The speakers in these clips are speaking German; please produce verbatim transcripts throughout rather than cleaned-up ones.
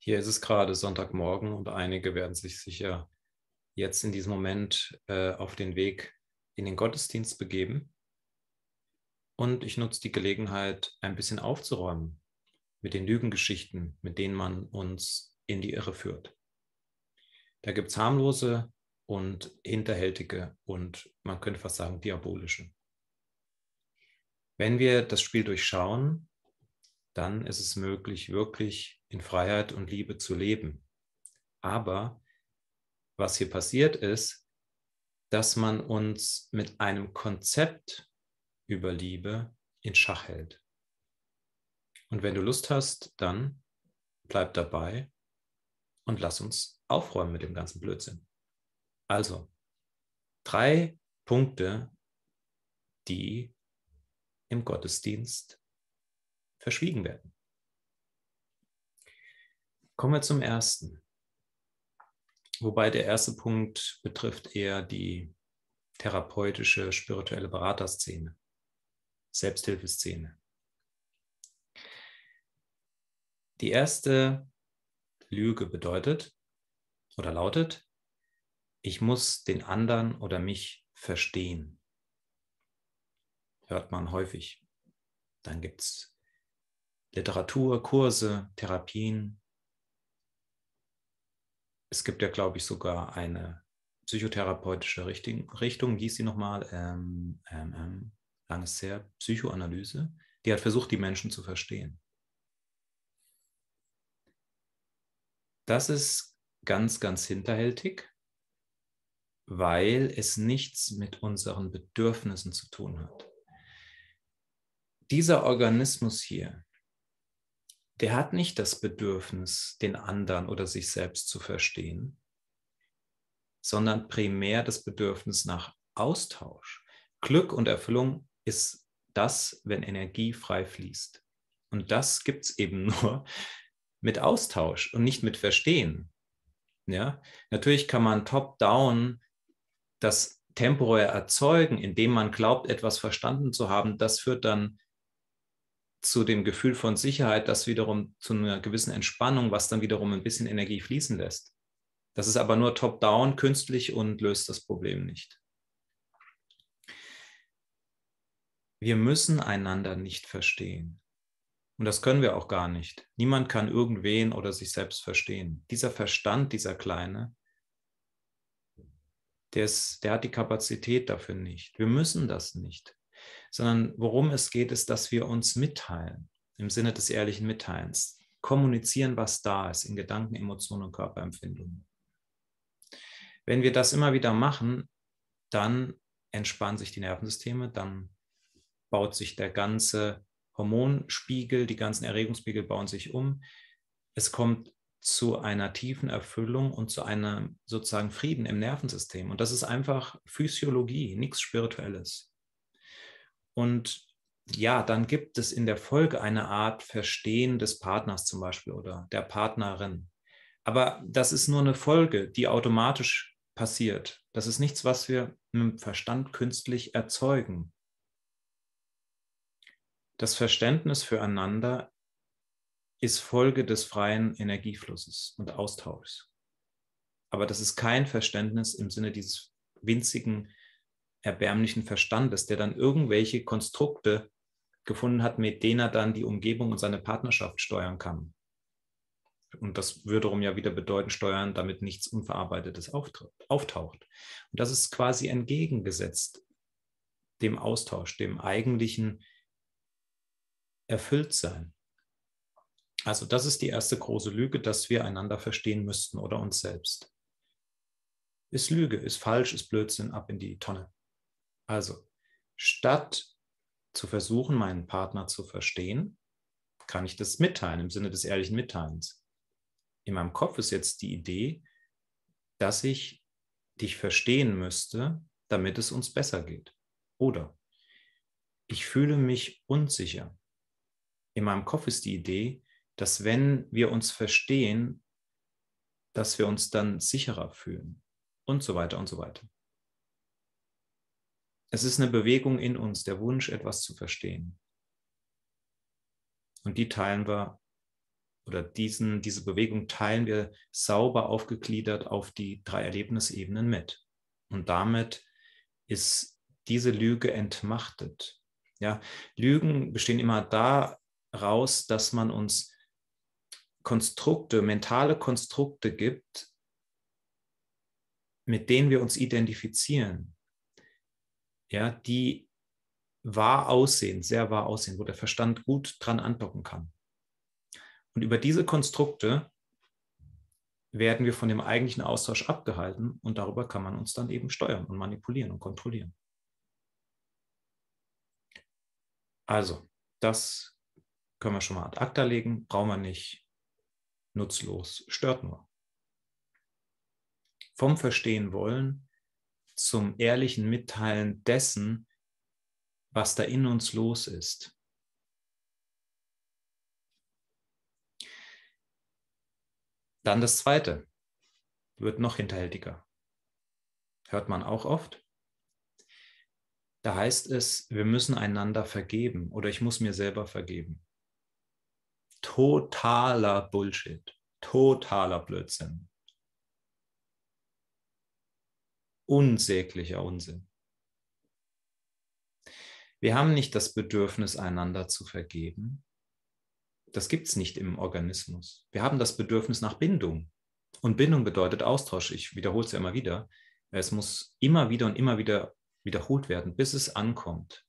Hier ist es gerade Sonntagmorgen und einige werden sich sicher jetzt in diesem Moment äh, auf den Weg in den Gottesdienst begeben. Und ich nutze die Gelegenheit, ein bisschen aufzuräumen mit den Lügengeschichten, mit denen man uns in die Irre führt. Da gibt es harmlose und hinterhältige und man könnte fast sagen diabolische. Wenn wir das Spiel durchschauen, dann ist es möglich, wirklich in Freiheit und Liebe zu leben. Aber was hier passiert ist, dass man uns mit einem Konzept über Liebe in Schach hält. Und wenn du Lust hast, dann bleib dabei und lass uns aufräumen mit dem ganzen Blödsinn. Also, drei Punkte, die im Gottesdienst verschwiegen werden. Kommen wir zum ersten. Wobei der erste Punkt betrifft eher die therapeutische, spirituelle Beraterszene, Selbsthilfeszene. Die erste Lüge bedeutet oder lautet, ich muss den anderen oder mich verstehen. Hört man häufig. Dann gibt es Literatur, Kurse, Therapien. Es gibt ja, glaube ich, sogar eine psychotherapeutische Richtung, Richtung wie hieß sie nochmal? Ähm, ähm, ähm, lang ist her, Psychoanalyse. Die hat versucht, die Menschen zu verstehen. Das ist ganz, ganz hinterhältig, weil es nichts mit unseren Bedürfnissen zu tun hat. Dieser Organismus hier, der hat nicht das Bedürfnis, den anderen oder sich selbst zu verstehen, sondern primär das Bedürfnis nach Austausch. Glück und Erfüllung ist das, wenn Energie frei fließt. Und das gibt es eben nur mit Austausch und nicht mit Verstehen. Ja? Natürlich kann man top-down das temporär erzeugen, indem man glaubt, etwas verstanden zu haben. Das führt dann zu dem Gefühl von Sicherheit, das wiederum zu einer gewissen Entspannung, was dann wiederum ein bisschen Energie fließen lässt. Das ist aber nur top-down, künstlich und löst das Problem nicht. Wir müssen einander nicht verstehen. Und das können wir auch gar nicht. Niemand kann irgendwen oder sich selbst verstehen. Dieser Verstand, dieser Kleine, der, ist, der hat die Kapazität dafür nicht. Wir müssen das nicht. Sondern worum es geht, ist, dass wir uns mitteilen, im Sinne des ehrlichen Mitteilens. Kommunizieren, was da ist, in Gedanken, Emotionen und Körperempfindungen. Wenn wir das immer wieder machen, dann entspannen sich die Nervensysteme, dann baut sich der ganze Hormonspiegel, die ganzen Erregungsspiegel bauen sich um. Es kommt zu einer tiefen Erfüllung und zu einem sozusagen Frieden im Nervensystem. Und das ist einfach Physiologie, nichts Spirituelles. Und ja, dann gibt es in der Folge eine Art Verstehen des Partners zum Beispiel oder der Partnerin. Aber das ist nur eine Folge, die automatisch passiert. Das ist nichts, was wir mit dem Verstand künstlich erzeugen. Das Verständnis füreinander ist Folge des freien Energieflusses und Austauschs. Aber das ist kein Verständnis im Sinne dieses winzigen, erbärmlichen Verstandes, der dann irgendwelche Konstrukte gefunden hat, mit denen er dann die Umgebung und seine Partnerschaft steuern kann. Und das würde darum ja wieder bedeuten, steuern, damit nichts Unverarbeitetes auftaucht. Und das ist quasi entgegengesetzt dem Austausch, dem eigentlichen Erfülltsein. Also das ist die erste große Lüge, dass wir einander verstehen müssten oder uns selbst. Ist Lüge, ist falsch, ist Blödsinn, ab in die Tonne. Also, statt zu versuchen, meinen Partner zu verstehen, kann ich das mitteilen, im Sinne des ehrlichen Mitteilens. In meinem Kopf ist jetzt die Idee, dass ich dich verstehen müsste, damit es uns besser geht. Oder ich fühle mich unsicher. In meinem Kopf ist die Idee, dass wenn wir uns verstehen, dass wir uns dann sicherer fühlen und so weiter und so weiter. Es ist eine Bewegung in uns, der Wunsch, etwas zu verstehen. Und die teilen wir oder diesen, diese Bewegung teilen wir sauber aufgegliedert auf die drei Erlebnisebenen mit. Und damit ist diese Lüge entmachtet. Ja, Lügen bestehen immer daraus, dass man uns Konstrukte, mentale Konstrukte gibt, mit denen wir uns identifizieren, ja, die wahr aussehen, sehr wahr aussehen, wo der Verstand gut dran andocken kann. Und über diese Konstrukte werden wir von dem eigentlichen Austausch abgehalten und darüber kann man uns dann eben steuern und manipulieren und kontrollieren. Also, das können wir schon mal ad acta legen, brauchen wir nicht, nutzlos, stört nur. Vom Verstehen wollen zum ehrlichen Mitteilen dessen, was da in uns los ist. Dann das Zweite, wird noch hinterhältiger. Hört man auch oft. Da heißt es, wir müssen einander vergeben oder ich muss mir selber vergeben. Totaler Bullshit, totaler Blödsinn. Unsäglicher Unsinn. Wir haben nicht das Bedürfnis, einander zu vergeben. Das gibt es nicht im Organismus. Wir haben das Bedürfnis nach Bindung. Und Bindung bedeutet Austausch. Ich wiederhole es ja immer wieder. Es muss immer wieder und immer wieder wiederholt werden, bis es ankommt.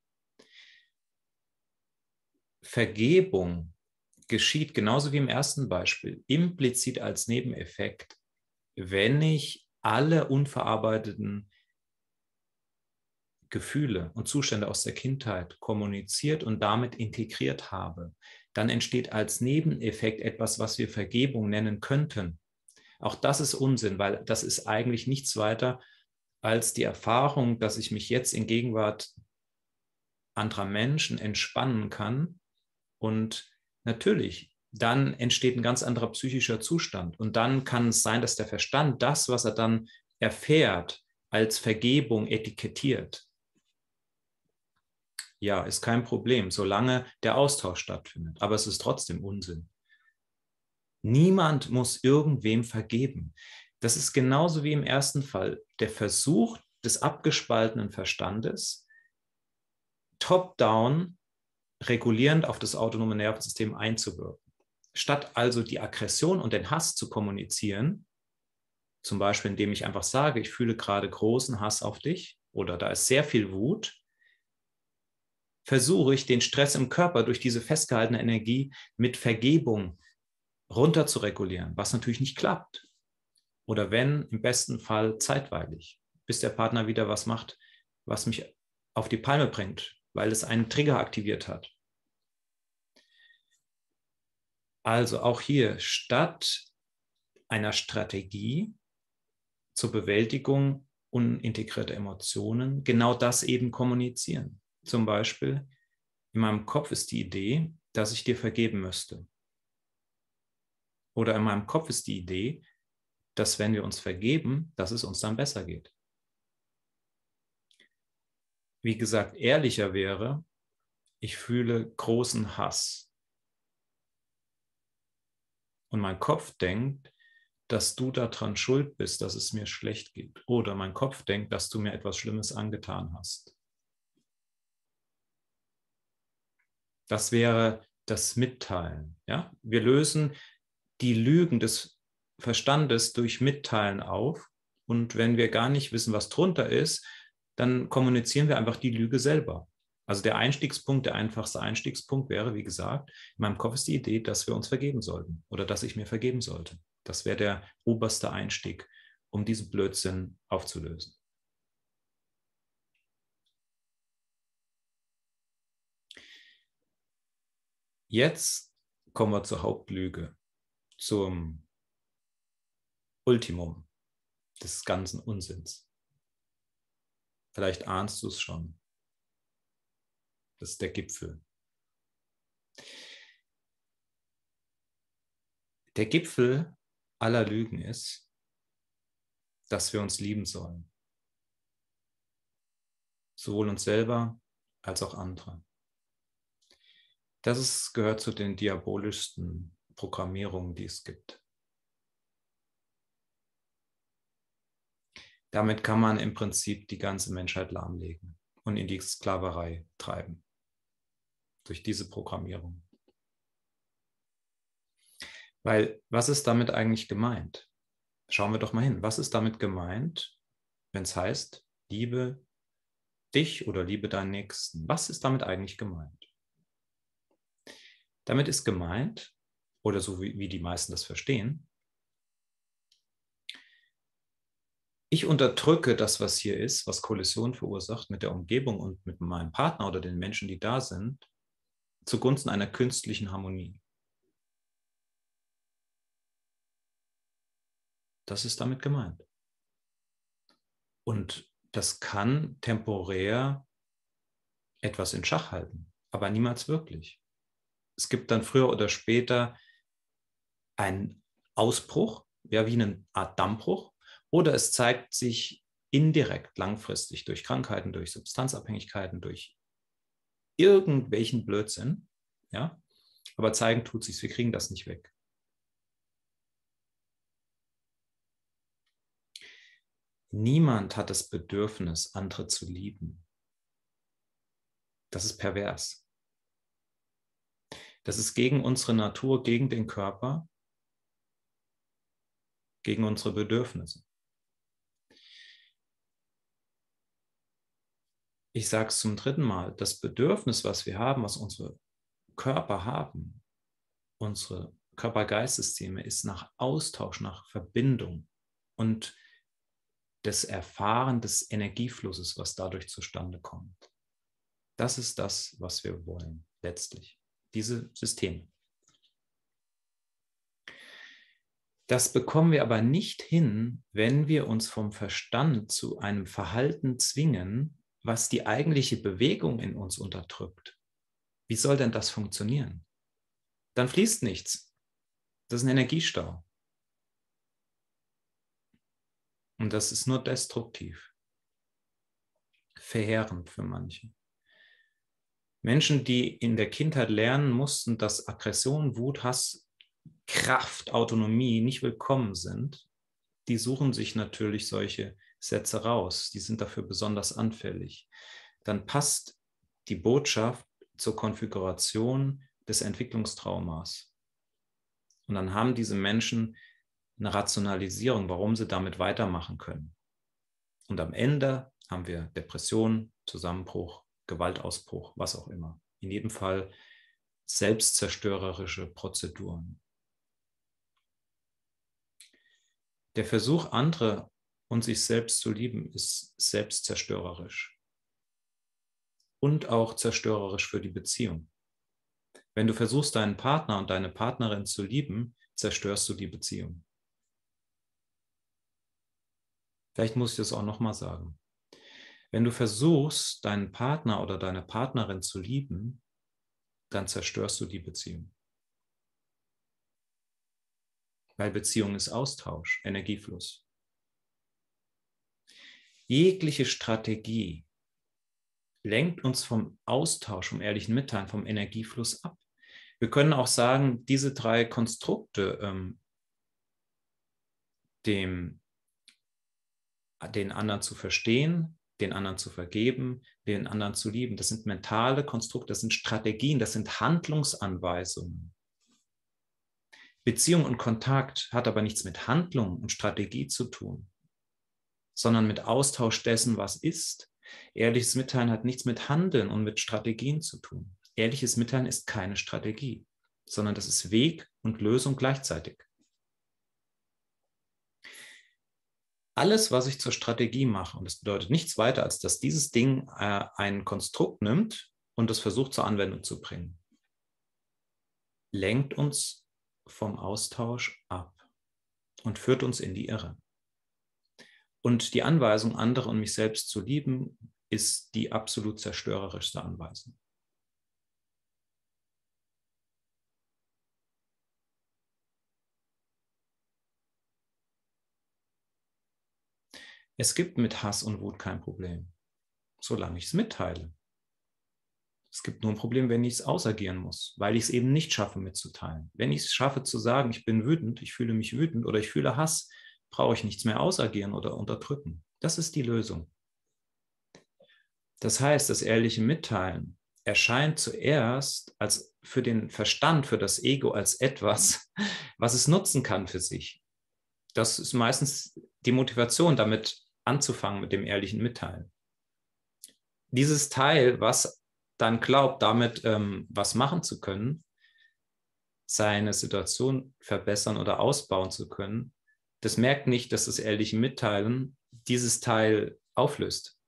Vergebung geschieht genauso wie im ersten Beispiel, implizit als Nebeneffekt, wenn ich alle unverarbeiteten Gefühle und Zustände aus der Kindheit kommuniziert und damit integriert habe. Dann entsteht als Nebeneffekt etwas, was wir Vergebung nennen könnten. Auch das ist Unsinn, weil das ist eigentlich nichts weiter als die Erfahrung, dass ich mich jetzt in Gegenwart anderer Menschen entspannen kann. Und natürlich, dann entsteht ein ganz anderer psychischer Zustand. Und dann kann es sein, dass der Verstand das, was er dann erfährt, als Vergebung etikettiert. Ja, ist kein Problem, solange der Austausch stattfindet. Aber es ist trotzdem Unsinn. Niemand muss irgendwem vergeben. Das ist genauso wie im ersten Fall. Der Versuch des abgespaltenen Verstandes, top-down, regulierend auf das autonome Nervensystem einzuwirken. Statt also die Aggression und den Hass zu kommunizieren, zum Beispiel indem ich einfach sage, ich fühle gerade großen Hass auf dich oder da ist sehr viel Wut, versuche ich den Stress im Körper durch diese festgehaltene Energie mit Vergebung runter zu regulieren, was natürlich nicht klappt. Oder wenn, im besten Fall zeitweilig, bis der Partner wieder was macht, was mich auf die Palme bringt, weil es einen Trigger aktiviert hat. Also auch hier, statt einer Strategie zur Bewältigung unintegrierter Emotionen, genau das eben kommunizieren. Zum Beispiel, in meinem Kopf ist die Idee, dass ich dir vergeben müsste. Oder in meinem Kopf ist die Idee, dass wenn wir uns vergeben, dass es uns dann besser geht. Wie gesagt, ehrlicher wäre, ich fühle großen Hass. Und mein Kopf denkt, dass du daran schuld bist, dass es mir schlecht geht. Oder mein Kopf denkt, dass du mir etwas Schlimmes angetan hast. Das wäre das Mitteilen. Ja? Wir lösen die Lügen des Verstandes durch Mitteilen auf. Und wenn wir gar nicht wissen, was drunter ist, dann kommunizieren wir einfach die Lüge selber. Also der Einstiegspunkt, der einfachste Einstiegspunkt wäre, wie gesagt, in meinem Kopf ist die Idee, dass wir uns vergeben sollten oder dass ich mir vergeben sollte. Das wäre der oberste Einstieg, um diesen Blödsinn aufzulösen. Jetzt kommen wir zur Hauptlüge, zum Ultimum des ganzen Unsinns. Vielleicht ahnst du es schon. Das ist der Gipfel. Der Gipfel aller Lügen ist, dass wir uns lieben sollen. Sowohl uns selber als auch andere. Das ist, gehört zu den diabolischsten Programmierungen, die es gibt. Damit kann man im Prinzip die ganze Menschheit lahmlegen und in die Sklaverei treiben. Durch diese Programmierung. Weil, was ist damit eigentlich gemeint? Schauen wir doch mal hin. Was ist damit gemeint, wenn es heißt, liebe dich oder liebe deinen Nächsten? Was ist damit eigentlich gemeint? Damit ist gemeint, oder so wie, wie die meisten das verstehen, ich unterdrücke das, was hier ist, was Kollision verursacht mit der Umgebung und mit meinem Partner oder den Menschen, die da sind, zugunsten einer künstlichen Harmonie. Das ist damit gemeint. Und das kann temporär etwas in Schach halten, aber niemals wirklich. Es gibt dann früher oder später einen Ausbruch, ja, wie eine Art Dammbruch, oder es zeigt sich indirekt langfristig durch Krankheiten, durch Substanzabhängigkeiten, durch irgendwelchen Blödsinn, ja, aber zeigen tut sich's, wir kriegen das nicht weg. Niemand hat das Bedürfnis, andere zu lieben. Das ist pervers. Das ist gegen unsere Natur, gegen den Körper, gegen unsere Bedürfnisse. Ich sage es zum dritten Mal, das Bedürfnis, was wir haben, was unsere Körper haben, unsere Körper-Geist-Systeme, ist nach Austausch, nach Verbindung und das Erfahren des Energieflusses, was dadurch zustande kommt. Das ist das, was wir wollen, letztlich. Diese Systeme. Das bekommen wir aber nicht hin, wenn wir uns vom Verstand zu einem Verhalten zwingen, was die eigentliche Bewegung in uns unterdrückt. Wie soll denn das funktionieren? Dann fließt nichts. Das ist ein Energiestau. Und das ist nur destruktiv. Verheerend für manche. Menschen, die in der Kindheit lernen mussten, dass Aggression, Wut, Hass, Kraft, Autonomie nicht willkommen sind, die suchen sich natürlich solche Sätze raus. Die sind dafür besonders anfällig. Dann passt die Botschaft zur Konfiguration des Entwicklungstraumas. Und dann haben diese Menschen eine Rationalisierung, warum sie damit weitermachen können. Und am Ende haben wir Depression, Zusammenbruch, Gewaltausbruch, was auch immer. In jedem Fall selbstzerstörerische Prozeduren. Der Versuch, andere und sich selbst zu lieben, ist selbstzerstörerisch. Und auch zerstörerisch für die Beziehung. Wenn du versuchst, deinen Partner und deine Partnerin zu lieben, zerstörst du die Beziehung. Vielleicht muss ich das auch nochmal sagen. Wenn du versuchst, deinen Partner oder deine Partnerin zu lieben, dann zerstörst du die Beziehung. Weil Beziehung ist Austausch, Energiefluss. Jegliche Strategie lenkt uns vom Austausch, vom ehrlichen Mitteilen, vom Energiefluss ab. Wir können auch sagen, diese drei Konstrukte, ähm, dem, den anderen zu verstehen, den anderen zu vergeben, den anderen zu lieben, das sind mentale Konstrukte, das sind Strategien, das sind Handlungsanweisungen. Beziehung und Kontakt hat aber nichts mit Handlung und Strategie zu tun, sondern mit Austausch dessen, was ist. Ehrliches Mitteilen hat nichts mit Handeln und mit Strategien zu tun. Ehrliches Mitteilen ist keine Strategie, sondern das ist Weg und Lösung gleichzeitig. Alles, was ich zur Strategie mache, und das bedeutet nichts weiter, als dass dieses Ding äh, ein Konstrukt nimmt und es versucht zur Anwendung zu bringen, lenkt uns vom Austausch ab und führt uns in die Irre. Und die Anweisung, andere und mich selbst zu lieben, ist die absolut zerstörerischste Anweisung. Es gibt mit Hass und Wut kein Problem, solange ich es mitteile. Es gibt nur ein Problem, wenn ich es ausagieren muss, weil ich es eben nicht schaffe mitzuteilen. Wenn ich es schaffe zu sagen, ich bin wütend, ich fühle mich wütend oder ich fühle Hass, brauche ich nichts mehr ausagieren oder unterdrücken. Das ist die Lösung. Das heißt, das ehrliche Mitteilen erscheint zuerst als für den Verstand, für das Ego als etwas, was es nutzen kann für sich. Das ist meistens die Motivation, damit anzufangen mit dem ehrlichen Mitteilen. Dieses Teil, was dann glaubt, damit ähm, was machen zu können, seine Situation verbessern oder ausbauen zu können, das merkt nicht, dass das ehrliche Mitteilen dieses Teil auflöst.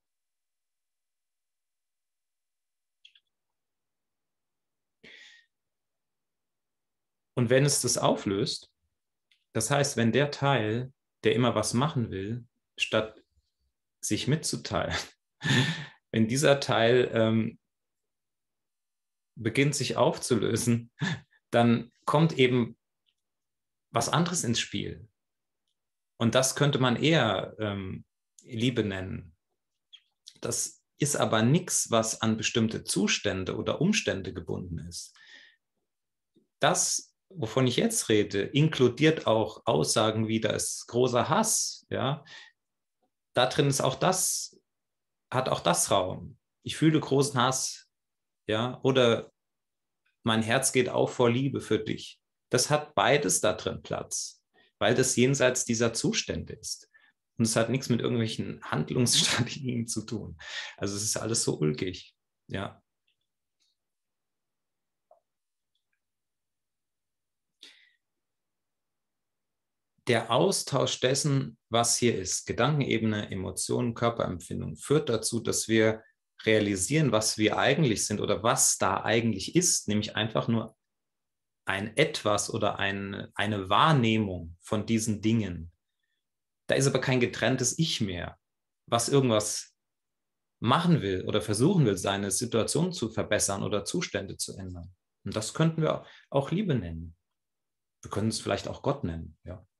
Und wenn es das auflöst, das heißt, wenn der Teil, der immer was machen will, statt sich mitzuteilen, wenn dieser Teil ähm, beginnt sich aufzulösen, dann kommt eben was anderes ins Spiel. Und das könnte man eher ähm, Liebe nennen. Das ist aber nichts, was an bestimmte Zustände oder Umstände gebunden ist. Das, wovon ich jetzt rede, inkludiert auch Aussagen wie, da ist großer Hass. Ja? Da drin ist auch das, hat auch das Raum. Ich fühle großen Hass. Ja? Oder mein Herz geht auf vor Liebe für dich. Das hat beides da drin Platz, weil das jenseits dieser Zustände ist. Und es hat nichts mit irgendwelchen Handlungsstrategien zu tun. Also es ist alles so ulkig. Ja. Der Austausch dessen, was hier ist, Gedankenebene, Emotionen, Körperempfindung, führt dazu, dass wir realisieren, was wir eigentlich sind oder was da eigentlich ist, nämlich einfach nur ein Etwas oder ein, eine Wahrnehmung von diesen Dingen. Da ist aber kein getrenntes Ich mehr, was irgendwas machen will oder versuchen will, seine Situation zu verbessern oder Zustände zu ändern. Und das könnten wir auch Liebe nennen. Wir können es vielleicht auch Gott nennen. Ja.